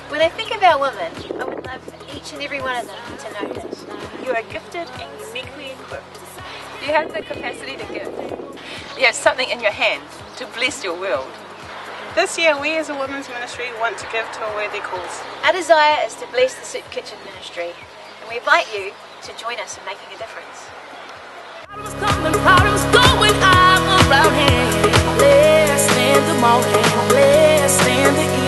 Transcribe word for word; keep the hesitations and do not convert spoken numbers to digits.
When I think about women, I would love for each and every one of them to know this. You are gifted and uniquely equipped. You have the capacity to give. You have something in your hand to bless your world. This year, we as a women's ministry want to give to a worthy cause. Our desire is to bless the Soup Kitchen ministry, and we invite you to join us in making a difference. Problems coming, problems going, I'm around here. Blessed in the morning, blessed in the evening.